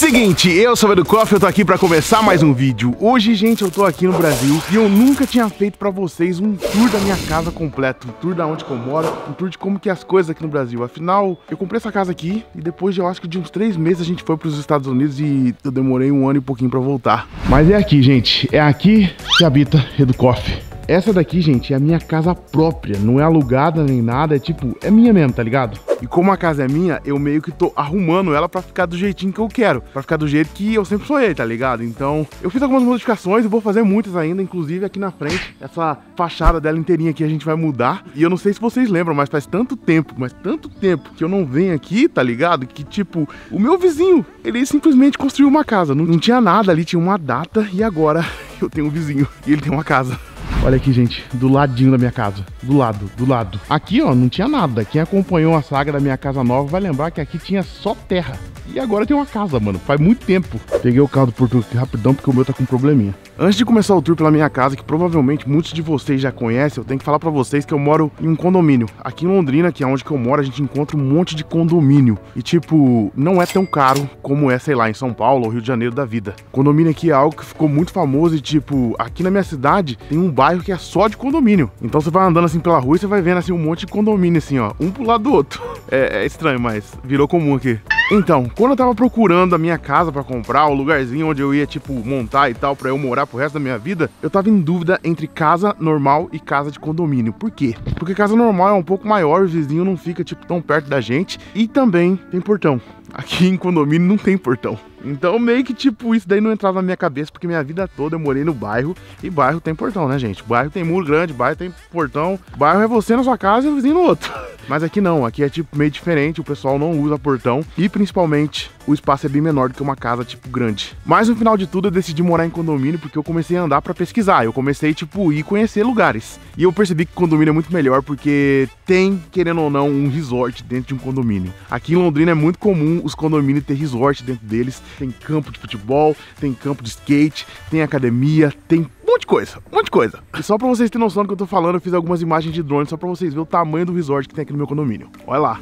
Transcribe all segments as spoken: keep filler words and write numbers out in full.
Seguinte, eu sou o Educoff, eu tô aqui pra começar mais um vídeo. Hoje, gente, eu tô aqui no Brasil e eu nunca tinha feito pra vocês um tour da minha casa completo. Um tour da onde que eu moro, um tour de como que é as coisas aqui no Brasil. Afinal, eu comprei essa casa aqui e depois de, eu acho que de uns três meses a gente foi pros Estados Unidos e eu demorei um ano e pouquinho pra voltar. Mas é aqui, gente, é aqui que habita Educoff. Essa daqui, gente, é a minha casa própria, não é alugada nem nada, é tipo, é minha mesmo, tá ligado? E como a casa é minha, eu meio que tô arrumando ela pra ficar do jeitinho que eu quero, pra ficar do jeito que eu sempre sonhei, tá ligado? Então, eu fiz algumas modificações e vou fazer muitas ainda, inclusive aqui na frente, essa fachada dela inteirinha aqui a gente vai mudar. E eu não sei se vocês lembram, mas faz tanto tempo, mas tanto tempo que eu não venho aqui, tá ligado? Que tipo, o meu vizinho, ele simplesmente construiu uma casa, não, não tinha nada ali, tinha uma data e agora eu tenho um vizinho e ele tem uma casa. Olha aqui, gente, do ladinho da minha casa, do lado, do lado. Aqui, ó, não tinha nada. Quem acompanhou a saga da minha casa nova vai lembrar que aqui tinha só terra. E agora tem uma casa, mano, faz muito tempo. Peguei o carro do Porto aqui rapidão porque o meu tá com um probleminha. Antes de começar o tour pela minha casa, que provavelmente muitos de vocês já conhecem, eu tenho que falar pra vocês que eu moro em um condomínio. Aqui em Londrina, que é onde que eu moro, a gente encontra um monte de condomínio. E tipo, não é tão caro como é, sei lá, em São Paulo ou Rio de Janeiro da vida. Condomínio aqui é algo que ficou muito famoso e tipo, aqui na minha cidade tem um bairro que é só de condomínio. Então você vai andando assim pela rua e você vai vendo assim um monte de condomínio assim, ó, um pro lado do outro. É, é estranho, mas virou comum aqui. Então, quando eu tava procurando a minha casa pra comprar, o lugarzinho onde eu ia, tipo, montar e tal, pra eu morar pro resto da minha vida, eu tava em dúvida entre casa normal e casa de condomínio. Por quê? Porque casa normal é um pouco maior, o vizinho não fica, tipo, tão perto da gente e também tem portão. Aqui em condomínio não tem portão. Então meio que tipo, isso daí não entrava na minha cabeça, porque minha vida toda eu morei no bairro. E bairro tem portão, né, gente? Bairro tem muro grande, bairro tem portão. Bairro é você na sua casa e o vizinho no outro. Mas aqui não, aqui é tipo meio diferente, o pessoal não usa portão. E principalmente, o espaço é bem menor do que uma casa tipo grande. Mas no final de tudo eu decidi morar em condomínio porque eu comecei a andar pra pesquisar. Eu comecei tipo, ir conhecer lugares. E eu percebi que condomínio é muito melhor porque tem, querendo ou não, um resort dentro de um condomínio. Aqui em Londrina é muito comum os condomínios ter resort dentro deles. Tem campo de futebol, tem campo de skate, tem academia, tem um monte de coisa, um monte de coisa. E só pra vocês terem noção do que eu tô falando, eu fiz algumas imagens de drone só pra vocês verem o tamanho do resort que tem aqui no meu condomínio. Olha lá.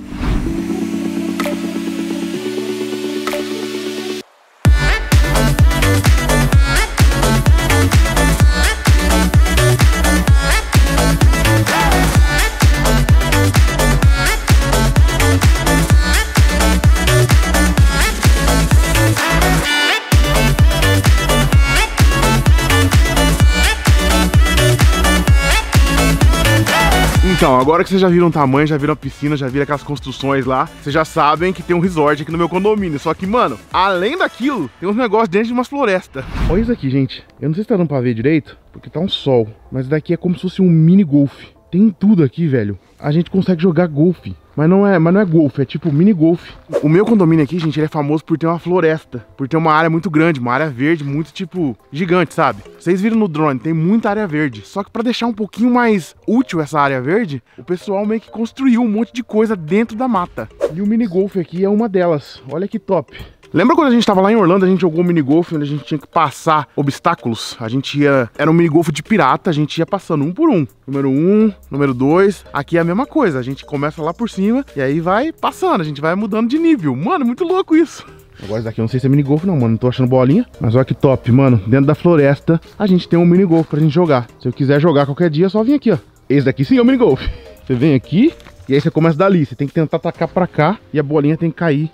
Então, agora que vocês já viram o tamanho, já viram a piscina, já viram aquelas construções lá, vocês já sabem que tem um resort aqui no meu condomínio. Só que, mano, além daquilo, tem uns negócios dentro de umas florestas. Olha isso aqui, gente. Eu não sei se tá dando pra ver direito, porque tá um sol. Mas daqui é como se fosse um mini golfe. Tem tudo aqui, velho. A gente consegue jogar golfe. Mas não é, mas não é golfe, é tipo mini golfe. O meu condomínio aqui, gente, ele é famoso por ter uma floresta, por ter uma área muito grande, uma área verde muito, tipo, gigante, sabe? Vocês viram no drone, tem muita área verde. Só que pra deixar um pouquinho mais útil essa área verde, o pessoal meio que construiu um monte de coisa dentro da mata. E o mini golfe aqui é uma delas. Olha que top. Lembra quando a gente tava lá em Orlando, a gente jogou um minigolf onde a gente tinha que passar obstáculos? A gente ia... Era um minigolf de pirata, a gente ia passando um por um. Número um, número dois. Aqui é a mesma coisa, a gente começa lá por cima e aí vai passando, a gente vai mudando de nível. Mano, muito louco isso. Agora esse daqui eu não sei se é minigolf não, mano, não tô achando bolinha. Mas olha que top, mano. Dentro da floresta a gente tem um minigolf pra gente jogar. Se eu quiser jogar qualquer dia, é só vir aqui, ó. Esse daqui sim é o minigolf. Você vem aqui... E aí você começa dali, você tem que tentar atacar pra cá e a bolinha tem que cair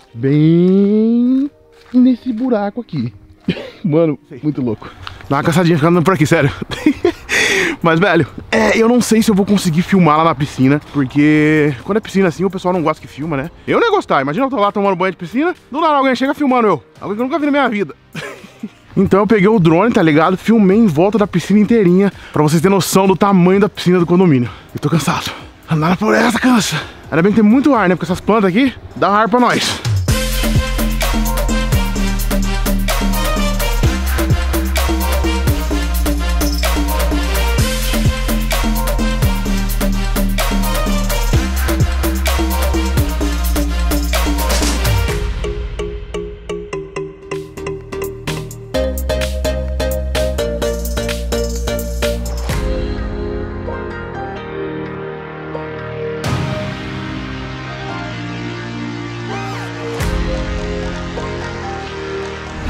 bem nesse buraco aqui. Mano, muito louco. Dá uma caçadinha ficando por aqui, sério. Mas, velho, é, eu não sei se eu vou conseguir filmar lá na piscina, porque quando é piscina assim, o pessoal não gosta que filma, né? Eu não ia gostar, imagina eu tô lá tomando banho de piscina, do nada alguém chega filmando eu. Alguém que eu nunca vi na minha vida. Então eu peguei o drone, tá ligado? Filmei em volta da piscina inteirinha, pra vocês terem noção do tamanho da piscina do condomínio. Eu tô cansado. Andar na floresta cansa. Ainda bem que tem muito ar, né? Porque essas plantas aqui dão ar pra nós.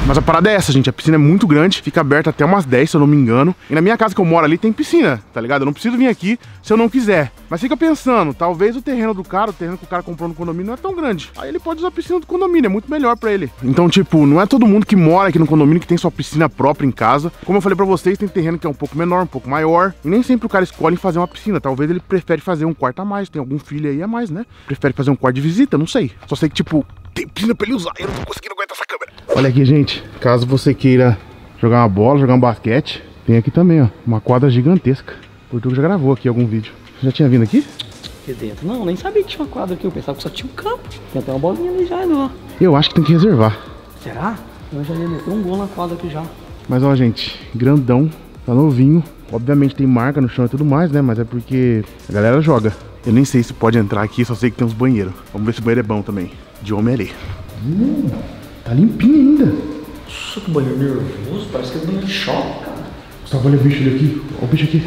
Mas a parada é essa, gente, a piscina é muito grande, fica aberta até umas dez, se eu não me engano. E na minha casa que eu moro ali tem piscina, tá ligado? Eu não preciso vir aqui se eu não quiser. Mas fica pensando, talvez o terreno do cara, o terreno que o cara comprou no condomínio não é tão grande. Aí ele pode usar a piscina do condomínio, é muito melhor pra ele. Então, tipo, não é todo mundo que mora aqui no condomínio que tem sua piscina própria em casa. Como eu falei pra vocês, tem terreno que é um pouco menor, um pouco maior. E nem sempre o cara escolhe fazer uma piscina. Talvez ele prefere fazer um quarto a mais, tem algum filho aí a mais, né? Prefere fazer um quarto de visita, não sei. Só sei que, tipo, tem piscina pra ele usar. Eu não tô conseguindo aguentar essa câmera. Olha aqui, gente. Caso você queira jogar uma bola, jogar um basquete, tem aqui também, ó, uma quadra gigantesca. O Portugal já gravou aqui algum vídeo. Você já tinha vindo aqui? Aqui dentro? Não, nem sabia que tinha uma quadra aqui. Eu pensava que só tinha um campo. Tem até uma bolinha ali já, não. Eu acho que tem que reservar. Será? Eu já ia meter um gol na quadra aqui já. Mas ó, gente, grandão, tá novinho. Obviamente tem marca no chão e tudo mais, né? Mas é porque a galera joga. Eu nem sei se pode entrar aqui, só sei que tem uns banheiros. Vamos ver se o banheiro é bom também. De homem ali. Hum, tá limpinho ainda. Nossa, que banheiro nervoso. Parece que é banheiro de choque, cara. Gustavo, olha o bicho ali aqui. Olha o bicho aqui.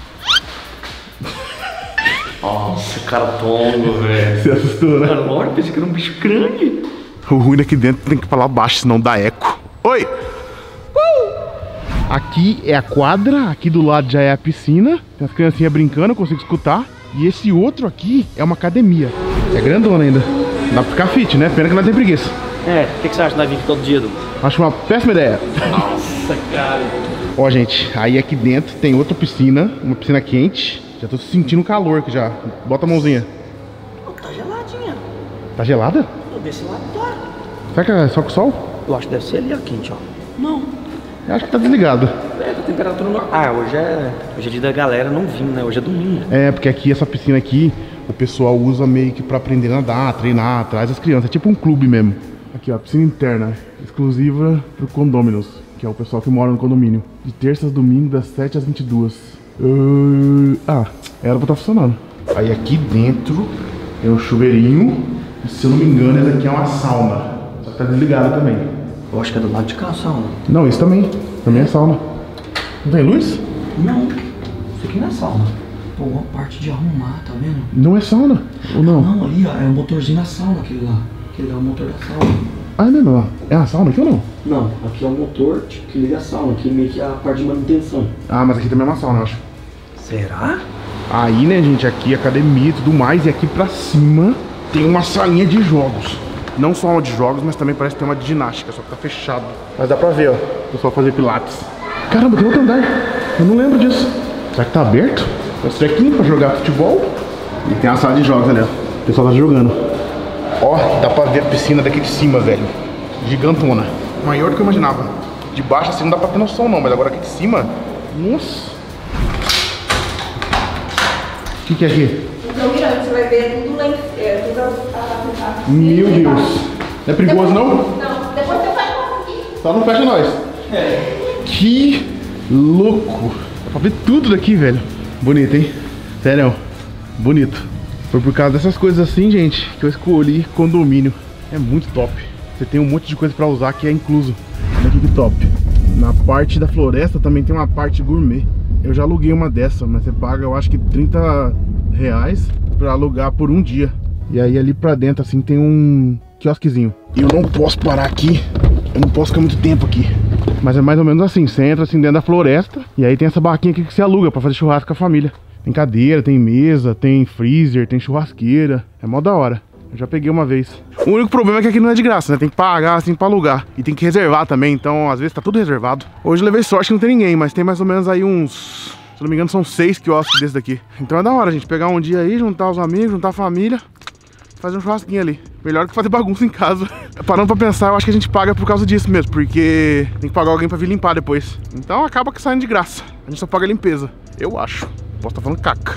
Nossa, cara tongo, velho. Você assustou, né? Cara, lógico, pensei que era um bicho grande. O ruim daqui dentro tem que falar baixo, senão dá eco. Oi! Uh! Aqui é a quadra, aqui do lado já é a piscina. Tem as criancinhas brincando, eu consigo escutar. E esse outro aqui é uma academia. É grandona ainda. Dá pra ficar fit, né? Pena que nós tem preguiça. É, o que, que você acha de nós vir aqui todo dia, Du? Acho uma péssima ideia. Nossa, cara. Ó, gente, aí aqui dentro tem outra piscina, uma piscina quente. Já tô sentindo calor aqui já. Bota a mãozinha. Oh, tá geladinha. Tá gelada? Eu desse lado tá. Será que é só com o sol? Eu acho que deve ser ali, ó, quente, ó. Não. Eu acho que tá desligado. É, tá temperatura normal. Ah, hoje é... Hoje é dia da galera não vir, né? Hoje é domingo. É, porque aqui, essa piscina aqui, o pessoal usa meio que pra aprender a nadar, treinar, traz as crianças. É tipo um clube mesmo. Aqui, ó, piscina interna, exclusiva pro condôminos, que é o pessoal que mora no condomínio. De terças a domingo, das sete às vinte e duas. Uh... Ah, era pra estar funcionando. Aí aqui dentro tem um chuveirinho. E se eu não me engano, essa aqui é uma sauna. Só que tá desligada também. Eu acho que é do lado de cá a sauna. Não, isso também. Também é sauna. Não tem luz? Não. Isso aqui não é sauna. Pô, uma parte de arrumar, tá vendo? Não é sauna? Ou não? Não, ali, ó, é o motorzinho da sauna, aquele lá. Aquele é o motor da sauna. Ah, não, não. É a sauna aqui ou não? Não, aqui é o motor tipo, que liga a sauna. Aqui meio que é a parte de manutenção. Ah, mas aqui também é uma sauna, eu acho. Será? Aí, né, gente, aqui academia e tudo mais. E aqui pra cima tem uma salinha de jogos. Não só uma de jogos, mas também parece ter uma de ginástica, só que tá fechado. Mas dá pra ver, ó, o pessoal fazer pilates. Caramba, tem outro andar. Eu não lembro disso. Será que tá aberto? Tem um trequinho pra jogar futebol. E tem a sala de jogos ali, ó. O pessoal tá jogando. Ó, dá pra ver a piscina daqui de cima, velho. Gigantona. Maior do que eu imaginava. De baixo assim não dá pra ter noção não, mas agora aqui de cima... Nossa. O que que é aqui? Então, mirando, você vai ver tudo lá em é, tudo a, a, a, Meu Deus. Não é perigoso não? Não, depois você vai conseguir. Só não fecha nós. É. Que louco. Dá pra ver tudo daqui, velho. Bonito, hein? Sério, bonito. Foi por causa dessas coisas assim, gente, que eu escolhi condomínio. É muito top. Você tem um monte de coisa pra usar que é incluso. Olha aqui que top. Na parte da floresta também tem uma parte gourmet. Eu já aluguei uma dessa, mas você paga, eu acho que trinta reais pra alugar por um dia. E aí ali pra dentro, assim, tem um quiosquezinho. E eu não posso parar aqui. Eu não posso ficar muito tempo aqui. Mas é mais ou menos assim, você entra assim dentro da floresta. E aí tem essa barraquinha aqui que você aluga pra fazer churrasco com a família. Tem cadeira, tem mesa, tem freezer, tem churrasqueira. É mó da hora. Eu já peguei uma vez. O único problema é que aqui não é de graça, né? Tem que pagar assim pra alugar. E tem que reservar também, então às vezes tá tudo reservado. Hoje eu levei sorte que não tem ninguém, mas tem mais ou menos aí uns... Se não me engano são seis quiosques desse daqui. Então é da hora, gente, pegar um dia aí, juntar os amigos, juntar a família, fazer um churrasquinho ali. Melhor que fazer bagunça em casa. Parando pra pensar, eu acho que a gente paga por causa disso mesmo, porque tem que pagar alguém pra vir limpar depois. Então acaba que saindo de graça. A gente só paga a limpeza, eu acho. Posso estar falando caca.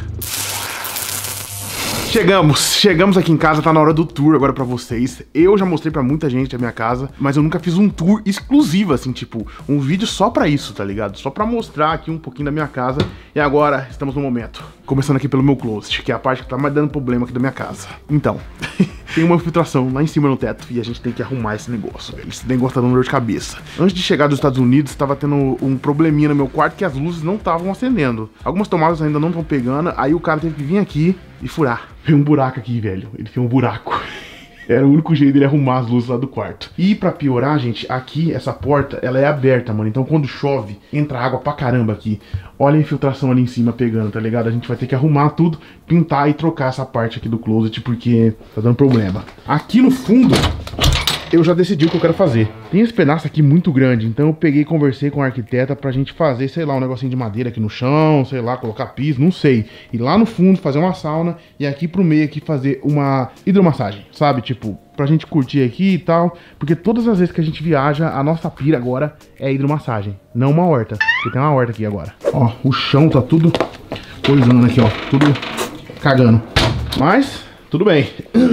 Chegamos, chegamos aqui em casa, tá na hora do tour agora pra vocês. Eu já mostrei pra muita gente a minha casa, mas eu nunca fiz um tour exclusivo, assim, tipo, um vídeo só pra isso, tá ligado? Só pra mostrar aqui um pouquinho da minha casa. E agora, estamos no momento. Começando aqui pelo meu closet, que é a parte que tá mais dando problema aqui da minha casa. Então, tem uma infiltração lá em cima no teto e a gente tem que arrumar esse negócio, velho. Esse negócio tá dando dor de cabeça. Antes de chegar dos Estados Unidos, tava tendo um probleminha no meu quarto que as luzes não estavam acendendo. Algumas tomadas ainda não estão pegando, aí o cara teve que vir aqui e furar. Tem um buraco aqui, velho. Ele tem um buraco. Era o único jeito dele arrumar as luzes lá do quarto. E pra piorar, gente, aqui, essa porta, ela é aberta, mano. Então quando chove, entra água pra caramba aqui. Olha a infiltração ali em cima pegando, tá ligado? A gente vai ter que arrumar tudo, pintar e trocar essa parte aqui do closet, porque tá dando problema. Aqui no fundo, eu já decidi o que eu quero fazer. Tem esse pedaço aqui muito grande, então eu peguei e conversei com a arquiteta pra gente fazer, sei lá, um negocinho de madeira aqui no chão, sei lá, colocar piso, não sei. E lá no fundo fazer uma sauna e aqui pro meio aqui fazer uma hidromassagem, sabe? Tipo, pra gente curtir aqui e tal, porque todas as vezes que a gente viaja, a nossa pira agora é hidromassagem, não uma horta, porque tem uma horta aqui agora. Ó, o chão tá tudo coisando aqui, ó, tudo cagando. Mas tudo bem.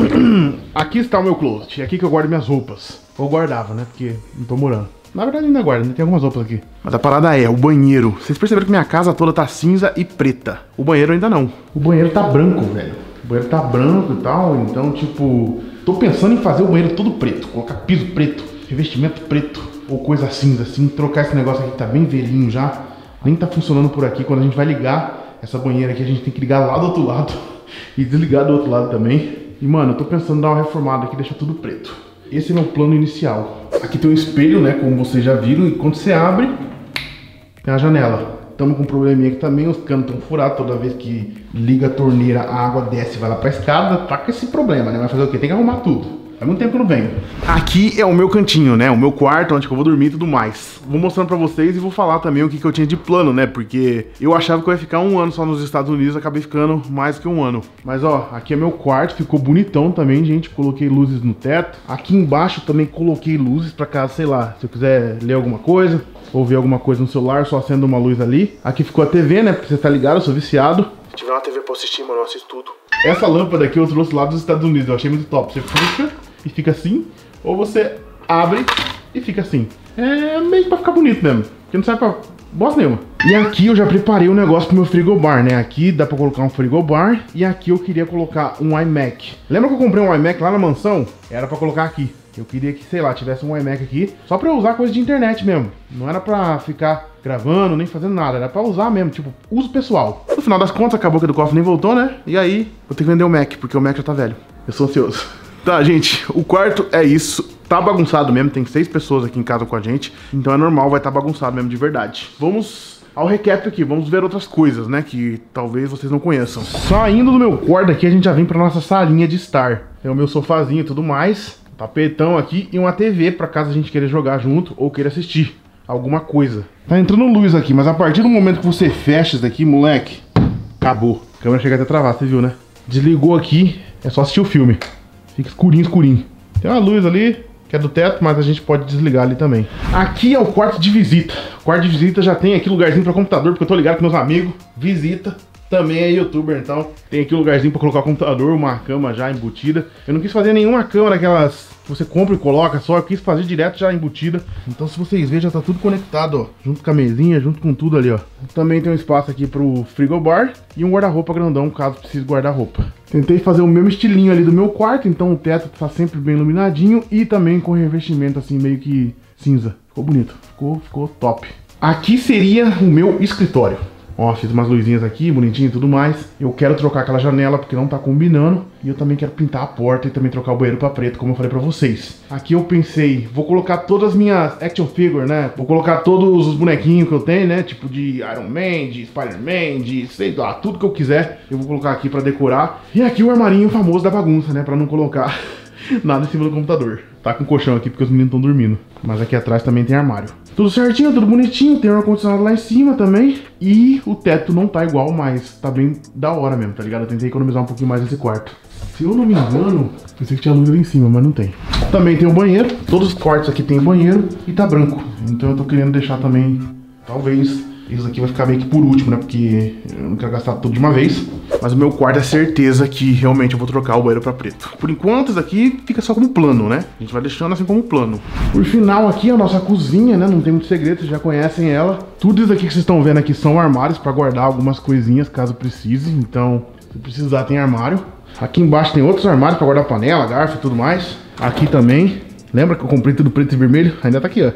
Aqui está o meu closet. É aqui que eu guardo minhas roupas. Ou guardava, né? Porque não tô morando. Na verdade ainda guardo, né? Tem algumas roupas aqui. Mas a parada é, o banheiro. Vocês perceberam que minha casa toda tá cinza e preta. O banheiro ainda não. O banheiro tá branco, velho. O banheiro tá branco e tal. Então, tipo, tô pensando em fazer o banheiro todo preto. Colocar piso preto, revestimento preto. Ou coisa cinza, assim. Trocar esse negócio aqui que tá bem velhinho já. Nem tá funcionando por aqui. Quando a gente vai ligar essa banheira aqui, a gente tem que ligar lá do outro lado. E desligar do outro lado também. E mano, eu tô pensando em dar uma reformada aqui, deixar tudo preto. Esse é meu plano inicial. Aqui tem um espelho, né, como vocês já viram. E quando você abre, tem a janela. Estamos com um probleminha aqui também, os canos estão furados. Toda vez que liga a torneira, a água desce e vai lá pra escada. Tá com esse problema, né? Vai fazer o quê? Tem que arrumar tudo. Faz muito tempo que eu não venho. Aqui é o meu cantinho, né? O meu quarto, onde eu vou dormir e tudo mais. Vou mostrando pra vocês e vou falar também o que, que eu tinha de plano, né? Porque eu achava que eu ia ficar um ano só nos Estados Unidos, acabei ficando mais que um ano. Mas ó, aqui é meu quarto, ficou bonitão também, gente. Coloquei luzes no teto. Aqui embaixo também coloquei luzes pra caso, sei lá, se eu quiser ler alguma coisa ou ver alguma coisa no celular, só acendo uma luz ali. Aqui ficou a T V, né? Porque você tá ligado, eu sou viciado. Se tiver uma T V pra assistir, mano, eu assisto tudo. Essa lâmpada aqui eu trouxe lá dos Estados Unidos, eu achei muito top. Você puxa e fica assim, ou você abre e fica assim. É meio que pra ficar bonito mesmo, porque não serve pra bosta nenhuma. E aqui eu já preparei um negócio pro meu frigobar, né? Aqui dá pra colocar um frigobar e aqui eu queria colocar um iMac. Lembra que eu comprei um iMac lá na mansão? Era pra colocar aqui. Eu queria que, sei lá, tivesse um iMac aqui só pra eu usar coisa de internet mesmo. Não era pra ficar gravando, nem fazendo nada. Era pra usar mesmo, tipo, uso pessoal. No final das contas, acabou que do cofre nem voltou, né? E aí, vou ter que vender o Mac, porque o Mac já tá velho. Eu sou ansioso. Tá, gente, o quarto é isso. Tá bagunçado mesmo, tem seis pessoas aqui em casa com a gente. Então é normal, vai estar tá bagunçado mesmo de verdade. Vamos ao recap aqui, vamos ver outras coisas, né, que talvez vocês não conheçam. Saindo do meu quarto aqui, a gente já vem pra nossa salinha de estar. Tem o meu sofazinho e tudo mais, tapetão aqui e uma T V pra caso a gente queira jogar junto ou queira assistir alguma coisa. Tá entrando luz aqui, mas a partir do momento que você fecha isso daqui, moleque, acabou. A câmera chega até a travar, você viu, né? Desligou aqui, é só assistir o filme. Fica escurinho, escurinho. Tem uma luz ali, que é do teto, mas a gente pode desligar ali também. Aqui é o quarto de visita. O quarto de visita já tem aqui lugarzinho para computador, porque eu tô ligado com meus amigos. Visita também é youtuber, então tem aqui um lugarzinho para colocar o computador, uma cama já embutida. Eu não quis fazer nenhuma cama daquelas que você compra e coloca só, eu quis fazer direto já embutida. Então se vocês verem, já tá tudo conectado, ó. Junto com a mesinha, junto com tudo ali, ó. Também tem um espaço aqui pro frigobar e um guarda-roupa grandão, caso precise guardar roupa. Tentei fazer o mesmo estilinho ali do meu quarto, então o teto tá sempre bem iluminadinho e também com revestimento assim meio que cinza. Ficou bonito, ficou, ficou top. Aqui seria o meu escritório. Ó, fiz umas luzinhas aqui, bonitinho e tudo mais. Eu quero trocar aquela janela porque não tá combinando. E eu também quero pintar a porta e também trocar o banheiro pra preto, como eu falei pra vocês. Aqui eu pensei, vou colocar todas as minhas action figures, né? Vou colocar todos os bonequinhos que eu tenho, né? Tipo de Iron Man, de Spider-Man, de sei lá, tudo que eu quiser. Eu vou colocar aqui pra decorar. E aqui o armarinho famoso da bagunça, né? Pra não colocar nada em cima do computador. Tá com colchão aqui porque os meninos estão dormindo. Mas aqui atrás também tem armário. Tudo certinho, tudo bonitinho. Tem um ar-condicionado lá em cima também. E o teto não tá igual, mas tá bem da hora mesmo, tá ligado? Eu tentei economizar um pouquinho mais nesse quarto. Se eu não me engano, pensei que tinha luz ali em cima, mas não tem. Também tem um banheiro. Todos os quartos aqui tem banheiro e tá branco. Então eu tô querendo deixar também, talvez, isso aqui vai ficar meio que por último, né? Porque eu não quero gastar tudo de uma vez. Mas o meu quarto é certeza que realmente eu vou trocar o banheiro pra preto. Por enquanto, isso aqui fica só como plano, né? A gente vai deixando assim como plano. Por final, aqui é a nossa cozinha, né? Não tem muito segredo, vocês já conhecem ela. Tudo isso aqui que vocês estão vendo aqui são armários pra guardar algumas coisinhas, caso precise. Então, se precisar, tem armário. Aqui embaixo tem outros armários pra guardar panela, garfo e tudo mais. Aqui também. Lembra que eu comprei tudo preto e vermelho? Ainda tá aqui, ó.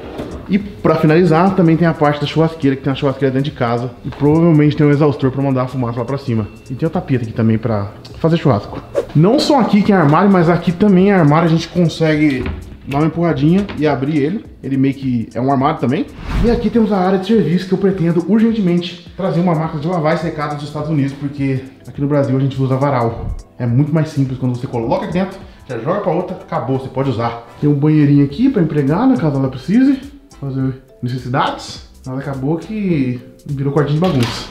E pra finalizar, também tem a parte da churrasqueira, que tem uma churrasqueira dentro de casa. E provavelmente tem um exaustor pra mandar a fumaça lá pra cima. E tem o tapete aqui também pra fazer churrasco. Não só aqui que é armário, mas aqui também é armário. A gente consegue dar uma empurradinha e abrir ele. Ele meio que é um armário também. E aqui temos a área de serviço que eu pretendo urgentemente trazer uma máquina de lavar e secada dos Estados Unidos, porque aqui no Brasil a gente usa varal. É muito mais simples quando você coloca aqui dentro, já joga pra outra, acabou, você pode usar. Tem um banheirinho aqui pra empregada, caso ela precise fazer necessidades. Mas acabou que virou quartinho de bagunça.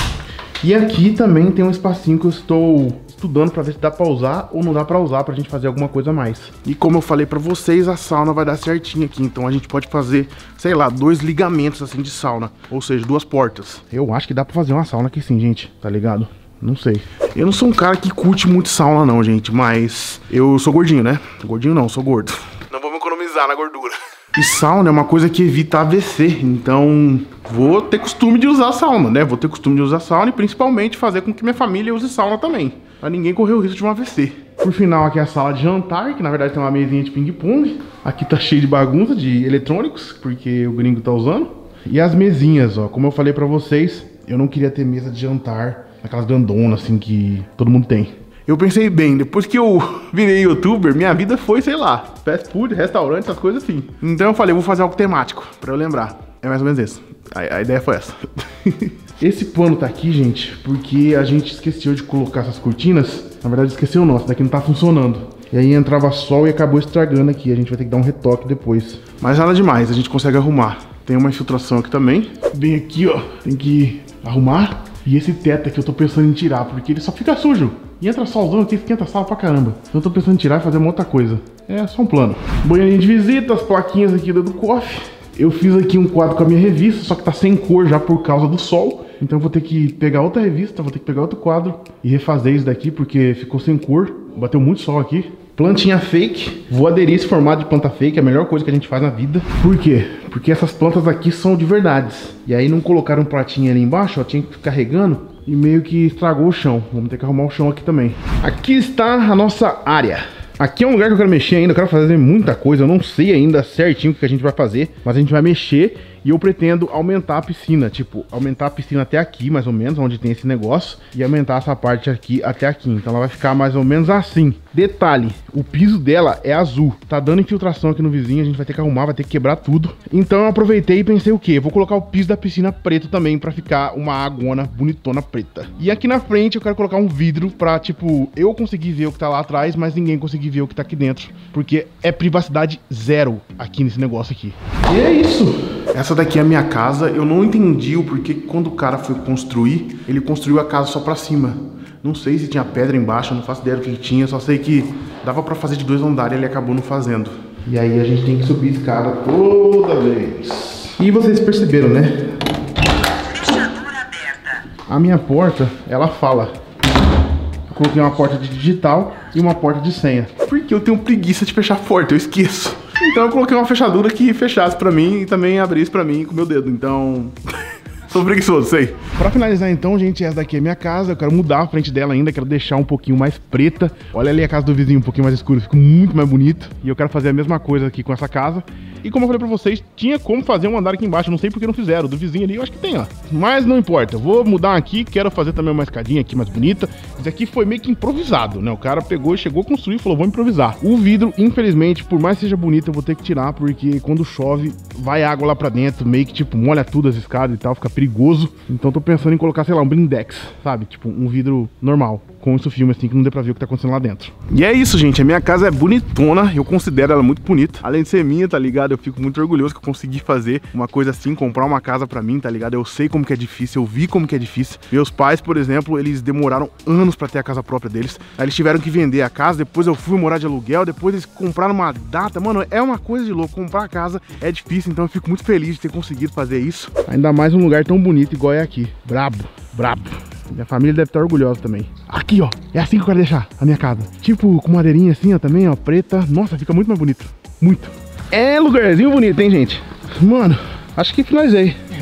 E aqui também tem um espacinho que eu estou estudando pra ver se dá pra usar ou não dá pra usar pra gente fazer alguma coisa a mais. E como eu falei pra vocês, a sauna vai dar certinho aqui, então a gente pode fazer, sei lá, dois ligamentos assim de sauna, ou seja, duas portas. Eu acho que dá pra fazer uma sauna aqui sim, gente, tá ligado? Não sei. Eu não sou um cara que curte muito sauna não, gente, mas eu sou gordinho, né? Gordinho não, sou gordo. Não vamos economizar na gordura. E sauna é uma coisa que evita A V C, então vou ter costume de usar sauna, né? Vou ter costume de usar sauna e principalmente fazer com que minha família use sauna também, pra ninguém correr o risco de um A V C. Por final, aqui é a sala de jantar, que na verdade tem uma mesinha de ping-pong. Aqui tá cheio de bagunça, de eletrônicos, porque o gringo tá usando. E as mesinhas, ó, como eu falei pra vocês, eu não queria ter mesa de jantar, aquelas grandonas assim que todo mundo tem. Eu pensei bem, depois que eu virei youtuber, minha vida foi, sei lá, fast food, restaurante, essas coisas assim. Então eu falei, vou fazer algo temático, pra eu lembrar. É mais ou menos isso. A, a ideia foi essa. Esse pano tá aqui, gente, porque a gente esqueceu de colocar essas cortinas. Na verdade esqueceu, nossa, daqui não tá funcionando. E aí entrava sol e acabou estragando aqui. A gente vai ter que dar um retoque depois. Mas nada demais, a gente consegue arrumar. Tem uma infiltração aqui também. Bem aqui, ó, tem que arrumar. E esse teto aqui eu tô pensando em tirar, porque ele só fica sujo. E entra solzão aqui, esquenta a sala pra caramba. Então eu tô pensando em tirar e fazer uma outra coisa. É só um plano. Banheirinho de visita, as plaquinhas aqui do coffee. Eu fiz aqui um quadro com a minha revista, só que tá sem cor já por causa do sol. Então eu vou ter que pegar outra revista, vou ter que pegar outro quadro e refazer isso daqui, porque ficou sem cor. Bateu muito sol aqui. Plantinha fake. Vou aderir esse formato de planta fake, é a melhor coisa que a gente faz na vida. Por quê? Porque essas plantas aqui são de verdades. E aí não colocaram um pratinho ali embaixo, ó, tinha que ficar regando. E meio que estragou o chão. Vamos ter que arrumar o chão aqui também. Aqui está a nossa área. Aqui é um lugar que eu quero mexer ainda, eu quero fazer muita coisa. Eu não sei ainda certinho o que a gente vai fazer, mas a gente vai mexer. E eu pretendo aumentar a piscina, tipo, aumentar a piscina até aqui, mais ou menos, onde tem esse negócio. E aumentar essa parte aqui até aqui. Então ela vai ficar mais ou menos assim. Detalhe, o piso dela é azul. Tá dando infiltração aqui no vizinho, a gente vai ter que arrumar, vai ter que quebrar tudo. Então eu aproveitei e pensei o quê? Vou colocar o piso da piscina preto também, pra ficar uma águona bonitona preta. E aqui na frente eu quero colocar um vidro pra, tipo, eu conseguir ver o que tá lá atrás, mas ninguém conseguir ver o que tá aqui dentro. Porque é privacidade zero aqui nesse negócio aqui. E é isso. Essa daqui é a minha casa. Eu não entendi o porquê que quando o cara foi construir, ele construiu a casa só pra cima. Não sei se tinha pedra embaixo, eu não faço ideia do que tinha. Só sei que dava pra fazer de dois andares e ele acabou não fazendo. E aí a gente tem que subir a escada toda vez. E vocês perceberam, né? Fechadura aberta. A minha porta, ela fala. Eu coloquei uma porta de digital e uma porta de senha. Porque eu tenho preguiça de fechar a porta, eu esqueço. Então eu coloquei uma fechadura que fechasse pra mim e também abrisse pra mim com o meu dedo, então... Sou preguiçoso, sei. Pra finalizar então, gente, essa daqui é minha casa. Eu quero mudar a frente dela ainda, quero deixar um pouquinho mais preta. Olha ali a casa do vizinho um pouquinho mais escura, ficou muito mais bonito. E eu quero fazer a mesma coisa aqui com essa casa. E como eu falei pra vocês, tinha como fazer um andar aqui embaixo, não sei porque não fizeram. Do vizinho ali eu acho que tem, ó. Mas não importa, eu vou mudar aqui, quero fazer também uma escadinha aqui mais bonita. Isso aqui foi meio que improvisado, né? O cara pegou, chegou a construir e falou, vou improvisar. O vidro, infelizmente, por mais que seja bonito, eu vou ter que tirar, porque quando chove, vai água lá pra dentro, meio que tipo, molha tudo as escadas e tal, fica perigoso. Então tô pensando em colocar, sei lá, um blindex, sabe? Tipo, um vidro normal, com isso filme assim, que não dê pra ver o que tá acontecendo lá dentro. E é isso, gente, a minha casa é bonitona, eu considero ela muito bonita. Além de ser minha, tá ligado? Eu fico muito orgulhoso que eu consegui fazer uma coisa assim, comprar uma casa pra mim, tá ligado? Eu sei como que é difícil, eu vi como que é difícil. Meus pais, por exemplo, eles demoraram anos pra ter a casa própria deles. Aí eles tiveram que vender a casa, depois eu fui morar de aluguel, depois eles compraram uma data. Mano, é uma coisa de louco, comprar a casa é difícil, então eu fico muito feliz de ter conseguido fazer isso. Ainda mais um lugar tão bonito igual é aqui. Brabo, brabo. Minha família deve estar orgulhosa também. Aqui, ó, é assim que eu quero deixar a minha casa. Tipo, com madeirinha assim, ó, também, ó, preta. Nossa, fica muito mais bonito, muito. É lugarzinho bonito, hein, gente? Mano, acho que finalizei.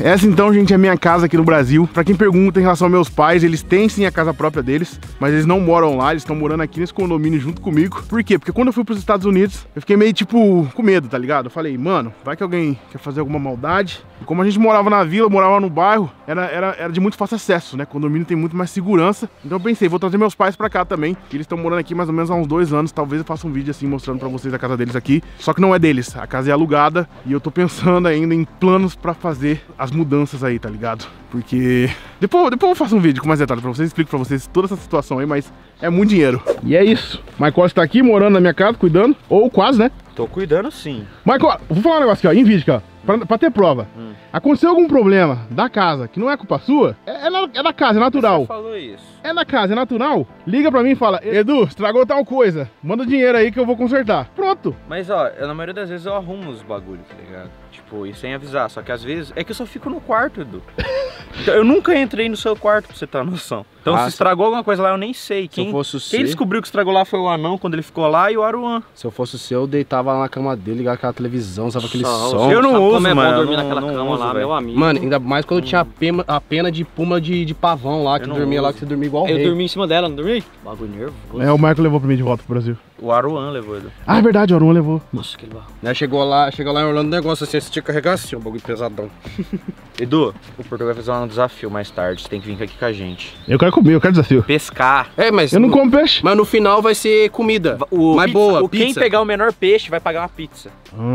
essa então, gente, é a minha casa aqui no Brasil. Pra quem pergunta em relação aos meus pais, eles têm sim a casa própria deles, mas eles não moram lá, eles estão morando aqui nesse condomínio junto comigo. Por quê? Porque quando eu fui pros Estados Unidos, eu fiquei meio, tipo, com medo, tá ligado? Eu falei, mano, vai que alguém quer fazer alguma maldade. E como a gente morava na vila, morava no bairro, era, era, era de muito fácil acesso, né? Condomínio tem muito mais segurança. Então eu pensei, vou trazer meus pais pra cá também, que eles estão morando aqui mais ou menos há uns dois anos. Talvez eu faça um vídeo assim, mostrando pra vocês a casa deles aqui. Só que não é deles, a casa é alugada. E eu tô pensando ainda em planos pra fazer as mudanças aí, tá ligado? Porque depois, depois eu faço um vídeo com mais detalhes pra vocês, explico pra vocês toda essa situação aí, mas é muito dinheiro. E é isso. Michael está aqui morando na minha casa, cuidando, ou quase, né? Tô cuidando sim. Michael, vou falar um negócio aqui, ó, em vídeo aqui, ó, pra, pra ter prova. Hum. Aconteceu algum problema da casa que não é culpa sua, é, é, na, é da casa, é natural. Você falou isso. É da casa, é natural. Liga pra mim e fala, Edu, estragou tal coisa, manda dinheiro aí que eu vou consertar. Pronto. Mas ó, eu, na maioria das vezes eu arrumo os bagulhos, tá ligado? Tipo, e sem avisar, só que às vezes é que eu só fico no quarto, Edu. Então, eu nunca entrei no seu quarto, pra você ter uma noção. Então, ah, se estragou alguma coisa lá, eu nem sei. Quem, se eu fosse o quem seu... descobriu que estragou lá foi o anão, quando ele ficou lá, e o Aruan. Se eu fosse o seu, eu deitava lá na cama dele, ligava aquela televisão, usava aquele Só, som. Eu não sabe uso, como é mano. bom dormir não, naquela não cama uso, lá, véio. meu amigo. Mano, ainda mais quando hum. tinha a pena, a pena de puma de, de pavão lá, que dormia uso. lá, que você dormia igual Eu rei. dormi em cima dela, não dormi? Bagulho nervoso. É, o Marco levou pra mim de volta pro Brasil. O Aruan levou, Edu. Ah, é verdade, o Aruan levou. Nossa, aquele barro. Né, chegou lá, chegou lá em Orlando, negócio assim, você tinha que carregar assim, um bagulho pesadão. Edu, o Portugal vai fazer um desafio mais tarde, você tem que vir aqui com a gente. Eu quero comer, eu quero desafio. Pescar. É, mas... Eu não como peixe. Mas no final vai ser comida. O mais pizza, boa, o pizza. Quem pegar o menor peixe vai pagar uma pizza.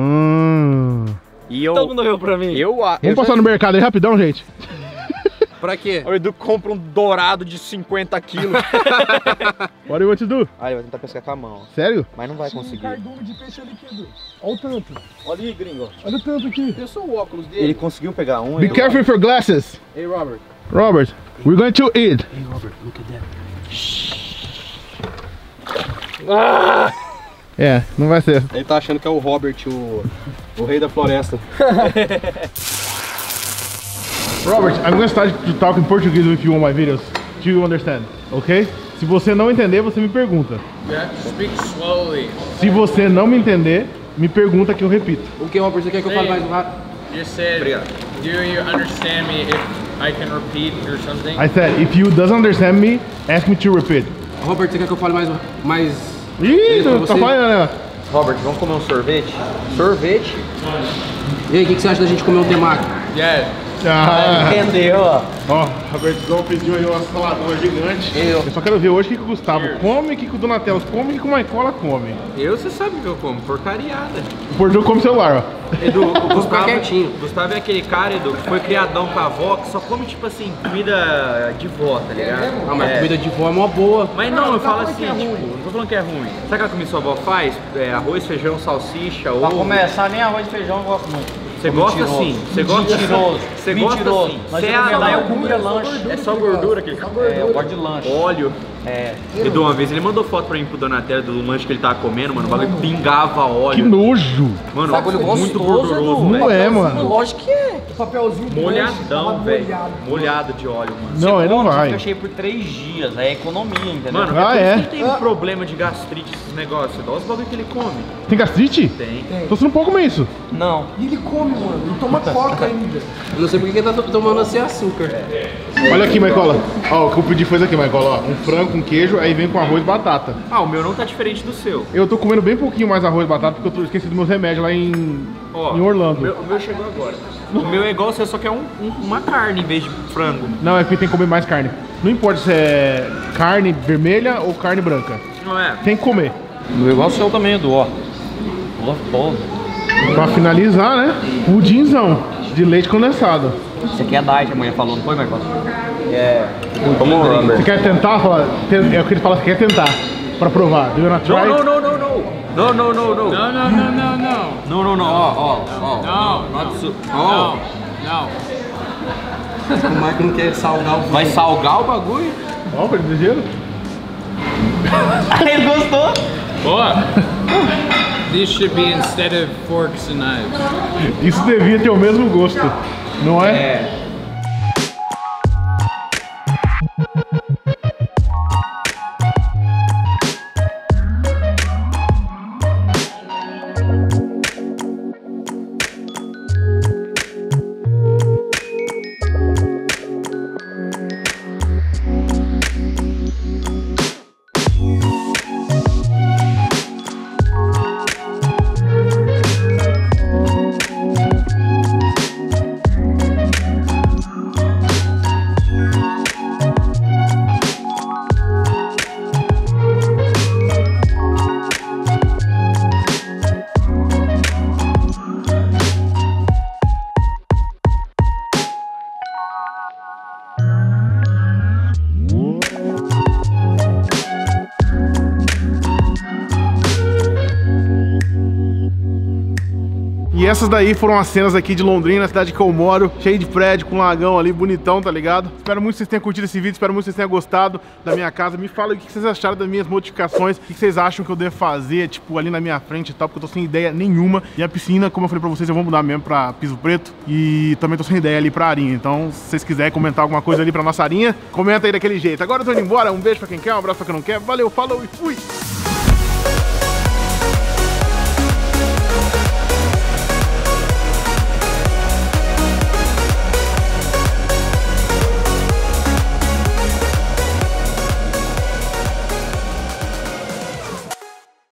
Hum. E eu... Todo mundo veio pra mim. Eu, Vamos eu passar já... no mercado aí rapidão, gente. Pra quê? O Edu compra um dourado de cinquenta quilos. What do you want to do? Ah, ele vai tentar pescar com a mão. Sério? Mas não vai conseguir. Um cardume de peixe ali, Edu. Olha o tanto. Olha aí, gringo. Olha o tanto aqui. Eu sou o óculos dele. Ele conseguiu pegar um. Be Edu. careful with your glasses. Hey, Robert. Robert, we're going to eat. Hey, Robert, look at that. Ah! É, não vai ser. Ele tá achando que é o Robert, o, o rei da floresta. Robert, I'm going to start to talk in Portuguese with you on my videos. Do you understand? Okay? Se você não entender, você me pergunta. Yeah, speak slowly. Se você não me entender, me pergunta que eu repito. O que, Robert? Você quer que eu fale mais rápido? You said, do you understand me if I can repeat or something? I said, if you doesn't understand me, ask me to repeat. Robert, você quer que eu fale mais... mais... Ih, pra tá você? falhando, né? Robert, vamos comer um sorvete? Sorvete? E aí, o que, que você acha da gente comer um temaki? Yeah. Ah, Entendeu, ó. ó, Robertão pediu aí uma saladona gigante. Eu. eu só quero ver hoje o que, que o Gustavo come, o que, que o Donatello come e o que o Maicola come. Eu, você sabe o que eu como, porcariada. O Portugal come celular, ó. Edu, o Gustavo, quietinho. Gustavo é aquele cara, Edu, que foi criadão com a avó, que só come, tipo assim, comida de vó, tá ligado? Ah, mas É. comida de vó é mó boa. Mas não, eu falo assim, tipo, não tô falando que é ruim. Sabe aquela comida que sua avó faz? É, arroz, feijão, salsicha, Pra ovo. começar, nem arroz e feijão eu gosto muito. Você gosta assim? Você gosta Mentiroso. Você gosta Mentiroso. assim? Mas Você eu, é lá eu anão. comia lanche. É só gordura que ele É, eu gosto de lanche. óleo. É. Edu, uma vez ele mandou foto pra mim pro Donatello do lanche que ele tava comendo, mano. O bagulho pingava óleo. Que nojo. Mano, Bagulho muito gostoso, gorduroso, Edu. velho. Não é, mano. Lógico que é. Molhadão, velho. Molhado de óleo, mano. Não, ele não Você vai. fica cheio por três dias. É economia, entendeu? Mano, Ah, é é? por isso que ele tem problema de gastrite, esses negócios. Olha os bagulho que ele come. Tem gastrite? Tem. Então você não pode comer isso. Não. Eu não sei por que ele tá tomando assim açúcar. Olha aqui, Maicola. Ó, o que eu pedi foi isso aqui, Maicola. Ó, um frango com queijo, aí vem com arroz e batata. Ah, o meu não tá diferente do seu. Eu tô comendo bem pouquinho mais arroz e batata porque eu tô esqueci dos meus remédios lá em, Ó, em Orlando. O meu, o meu chegou agora. O meu é igual o seu, só que é um, um- uma carne em vez de frango. Não, é porque tem que comer mais carne. Não importa se é carne vermelha ou carne branca. Não é? Tem que comer. Eu igual o seu também, Edu, ó. Gostoso. Pra finalizar, né? Pudinzão de leite condensado. Isso aqui é diet, a mulher falou, não foi, Michael? É. Vamos, Robert. Você quer tentar? Fala, ten- é o que ele fala, você quer tentar. Pra provar. Do you wanna try? Não, não, não, não, não. Não, não, não, não. No, no, no, no, no. Não, não, não. Ó, ó, ó. No, Not no, so- no, ó. no. O Mike não quer salgar o Vai salgar o bagulho? Ó, foi ligeiro. Ele gostou? Boa. These should be instead of forks and knives. Isso devia ter o mesmo gosto, não é? É. E essas daí foram as cenas aqui de Londrina, a cidade que eu moro, cheio de prédio, com lagão ali, bonitão, tá ligado? Espero muito que vocês tenham curtido esse vídeo, espero muito que vocês tenham gostado da minha casa. Me fala aí o que vocês acharam das minhas modificações, o que vocês acham que eu devo fazer, tipo, ali na minha frente e tal, porque eu tô sem ideia nenhuma. E a piscina, como eu falei pra vocês, eu vou mudar mesmo pra piso preto. E também tô sem ideia ali pra arinha. Então, se vocês quiserem comentar alguma coisa ali pra nossa arinha, comenta aí daquele jeito. Agora eu tô indo embora, um beijo pra quem quer, um abraço pra quem não quer. Valeu, falou e fui!